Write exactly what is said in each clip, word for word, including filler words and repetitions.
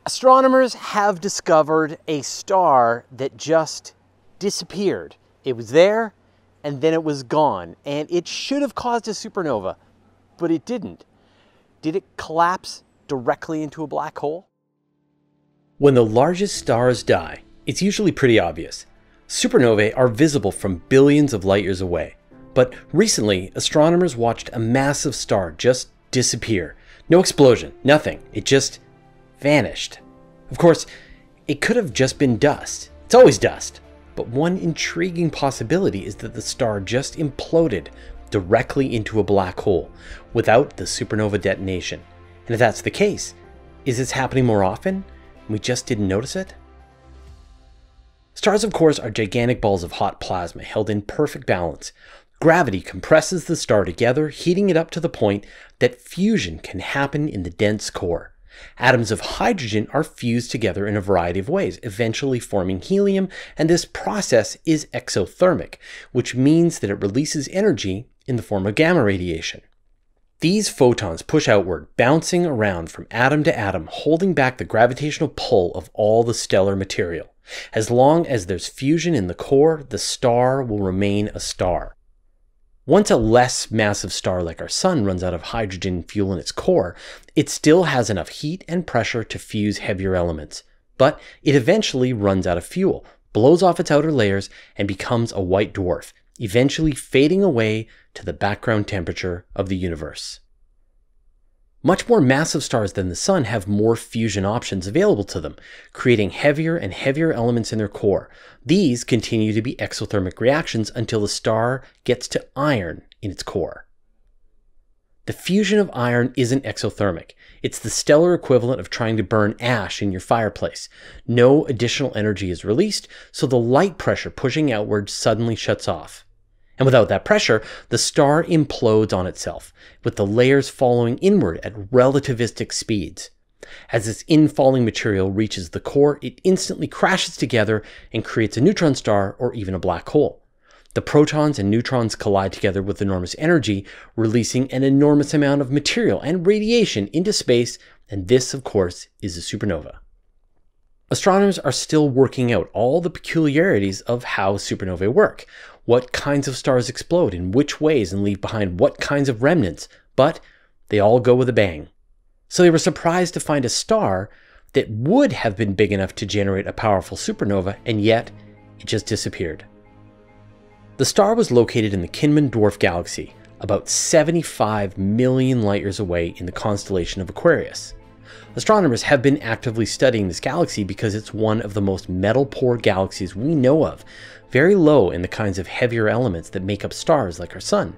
Astronomers have discovered a star that just disappeared. It was there, and then it was gone, and it should have caused a supernova, but it didn't. Did it collapse directly into a black hole? When the largest stars die, it's usually pretty obvious. Supernovae are visible from billions of light years away. But recently, astronomers watched a massive star just disappear. No explosion, nothing. It just vanished. Of course, it could have just been dust. It's always dust. But one intriguing possibility is that the star just imploded directly into a black hole without the supernova detonation. And if that's the case, is this happening more often and we just didn't notice it? Stars, of course, are gigantic balls of hot plasma held in perfect balance. Gravity compresses the star together, heating it up to the point that fusion can happen in the dense core. Atoms of hydrogen are fused together in a variety of ways, eventually forming helium, and this process is exothermic, which means that it releases energy in the form of gamma radiation. These photons push outward, bouncing around from atom to atom, holding back the gravitational pull of all the stellar material. As long as there's fusion in the core, the star will remain a star. Once a less massive star like our Sun runs out of hydrogen fuel in its core, it still has enough heat and pressure to fuse heavier elements. But it eventually runs out of fuel, blows off its outer layers, and becomes a white dwarf, eventually fading away to the background temperature of the universe. Much more massive stars than the Sun have more fusion options available to them, creating heavier and heavier elements in their core. These continue to be exothermic reactions until the star gets to iron in its core. The fusion of iron isn't exothermic. It's the stellar equivalent of trying to burn ash in your fireplace. No additional energy is released, so the light pressure pushing outward suddenly shuts off. And without that pressure, the star implodes on itself, with the layers following inward at relativistic speeds. As this infalling material reaches the core, it instantly crashes together and creates a neutron star or even a black hole. The protons and neutrons collide together with enormous energy, releasing an enormous amount of material and radiation into space, and this, of course, is a supernova. Astronomers are still working out all the peculiarities of how supernovae work, what kinds of stars explode in which ways and leave behind what kinds of remnants, but they all go with a bang. So they were surprised to find a star that would have been big enough to generate a powerful supernova, and yet it just disappeared. The star was located in the Kinman Dwarf Galaxy, about seventy-five million light-years away in the constellation of Aquarius. Astronomers have been actively studying this galaxy because it's one of the most metal-poor galaxies we know of, very low in the kinds of heavier elements that make up stars like our Sun.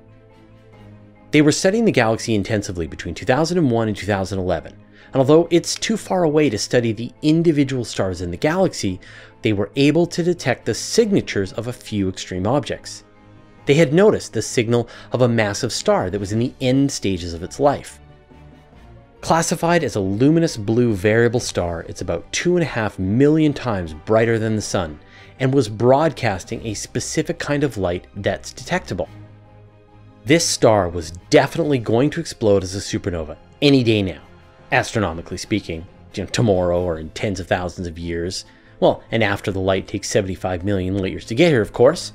They were studying the galaxy intensively between two thousand one and two thousand eleven, and although it's too far away to study the individual stars in the galaxy, they were able to detect the signatures of a few extreme objects. They had noticed the signal of a massive star that was in the end stages of its life. Classified as a luminous blue variable star, it's about two and a half million times brighter than the Sun, and was broadcasting a specific kind of light that's detectable. This star was definitely going to explode as a supernova any day now, astronomically speaking, you know, tomorrow or in tens of thousands of years. Well, and after the light takes seventy-five million light years to get here, of course.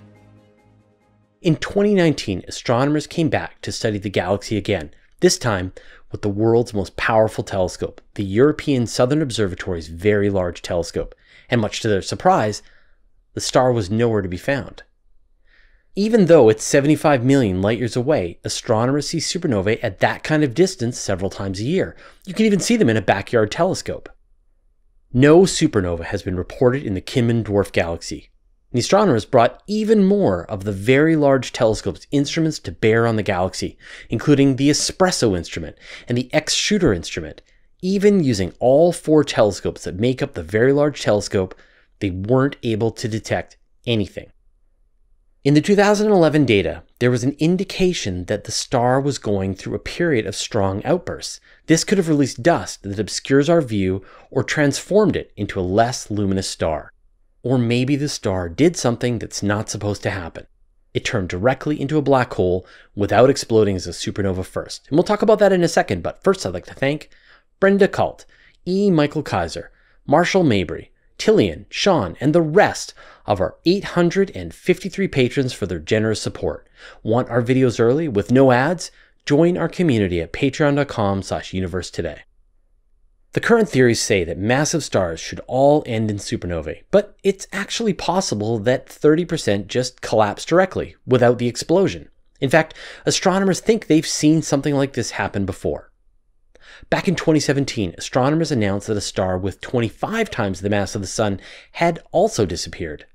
In twenty nineteen, astronomers came back to study the galaxy again, this time with the world's most powerful telescope, the European Southern Observatory's Very Large Telescope, and much to their surprise, the star was nowhere to be found. Even though it's seventy-five million light-years away, astronomers see supernovae at that kind of distance several times a year. You can even see them in a backyard telescope. No supernova has been reported in the Kinman Dwarf Galaxy. The astronomers brought even more of the Very Large Telescope's instruments to bear on the galaxy, including the Espresso instrument and the X-Shooter instrument. Even using all four telescopes that make up the Very Large Telescope, they weren't able to detect anything. In the two thousand eleven data, there was an indication that the star was going through a period of strong outbursts. This could have released dust that obscures our view or transformed it into a less luminous star. Or maybe the star did something that's not supposed to happen. It turned directly into a black hole without exploding as a supernova first. And we'll talk about that in a second, but first I'd like to thank Brenda Kalt, E. Michael Kaiser, Marshall Mabry, Tillian, Sean, and the rest of our eight hundred fifty-three patrons for their generous support. Want our videos early with no ads? Join our community at patreon.com slash universe today. The current theories say that massive stars should all end in supernovae, but it's actually possible that thirty percent just collapse directly without the explosion. In fact, astronomers think they've seen something like this happen before. Back in twenty seventeen, astronomers announced that a star with twenty-five times the mass of the Sun had also disappeared.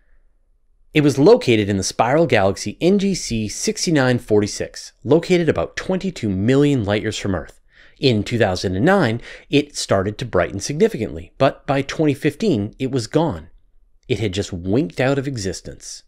It was located in the spiral galaxy N G C sixty-nine forty-six, located about twenty-two million light-years from Earth. In two thousand nine, it started to brighten significantly, but by twenty fifteen, it was gone. It had just winked out of existence.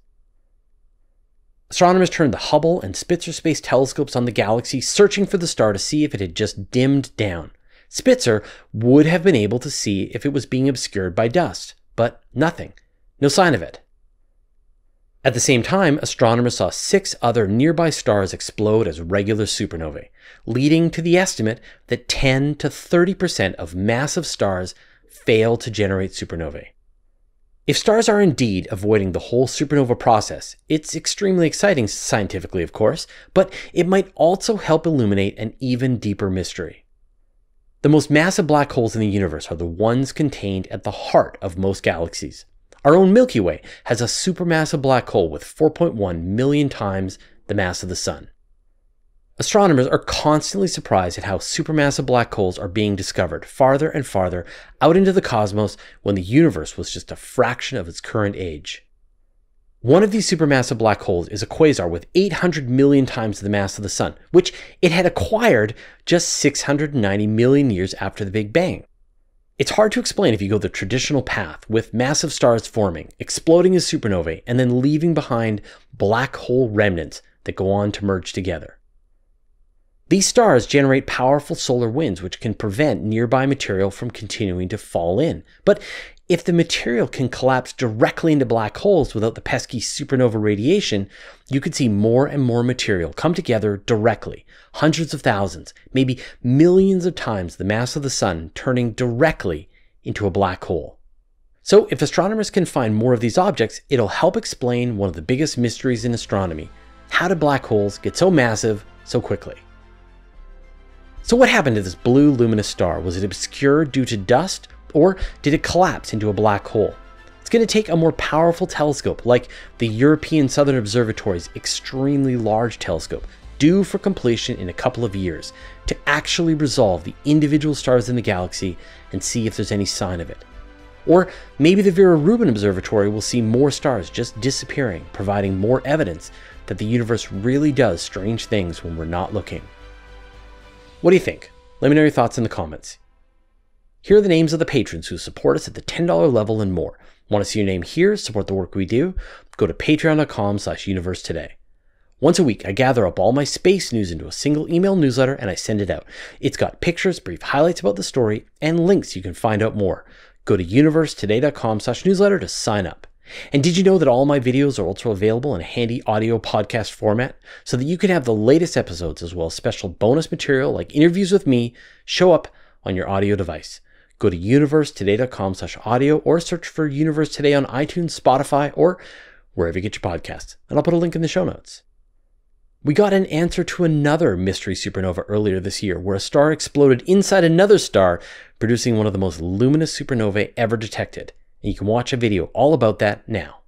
Astronomers turned the Hubble and Spitzer space telescopes on the galaxy, searching for the star to see if it had just dimmed down. Spitzer would have been able to see if it was being obscured by dust, but nothing. No sign of it. At the same time, astronomers saw six other nearby stars explode as regular supernovae, leading to the estimate that ten to thirty percent of massive stars fail to generate supernovae. If stars are indeed avoiding the whole supernova process, it's extremely exciting scientifically, of course, but it might also help illuminate an even deeper mystery. The most massive black holes in the universe are the ones contained at the heart of most galaxies. Our own Milky Way has a supermassive black hole with four point one million times the mass of the Sun. Astronomers are constantly surprised at how supermassive black holes are being discovered farther and farther out into the cosmos when the universe was just a fraction of its current age. One of these supermassive black holes is a quasar with eight hundred million times the mass of the Sun, which it had acquired just six hundred ninety million years after the Big Bang. It's hard to explain if you go the traditional path, with massive stars forming, exploding as supernovae, and then leaving behind black hole remnants that go on to merge together. These stars generate powerful solar winds which can prevent nearby material from continuing to fall in. But if the material can collapse directly into black holes without the pesky supernova radiation, you could see more and more material come together directly, hundreds of thousands, maybe millions of times the mass of the Sun, turning directly into a black hole. So if astronomers can find more of these objects, it'll help explain one of the biggest mysteries in astronomy. How did black holes get so massive so quickly? So what happened to this blue luminous star? Was it obscured due to dust, or did it collapse into a black hole? It's going to take a more powerful telescope, like the European Southern Observatory's extremely large telescope, due for completion in a couple of years, to actually resolve the individual stars in the galaxy and see if there's any sign of it. Or maybe the Vera Rubin Observatory will see more stars just disappearing, providing more evidence that the universe really does strange things when we're not looking. What do you think? Let me know your thoughts in the comments. Here are the names of the patrons who support us at the ten dollar level and more. Want to see your name here, support the work we do? Go to patreon.com slash universe today. Once a week, I gather up all my space news into a single email newsletter and I send it out. It's got pictures, brief highlights about the story, and links you can find out more. Go to universetoday.com slash newsletter to sign up. And did you know that all my videos are also available in a handy audio podcast format so that you can have the latest episodes as well as special bonus material like interviews with me show up on your audio device? Go to universetoday.com slash audio or search for Universe Today on iTunes, Spotify, or wherever you get your podcasts. And I'll put a link in the show notes. We got an answer to another mystery supernova earlier this year where a star exploded inside another star, producing one of the most luminous supernovae ever detected. And you can watch a video all about that now.